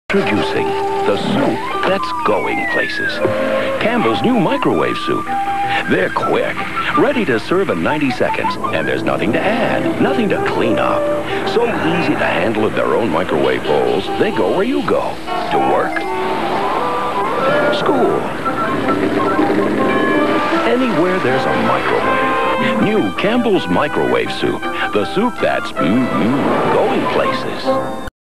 Introducing the soup that's going places. Campbell's new microwave soup. They're quick, ready to serve in 90 seconds, and there's nothing to add, nothing to clean up. So easy to handle in their own microwave bowls, they go where you go. To work, school, anywhere there's a microwave. New Campbell's microwave soup, the soup that's going places.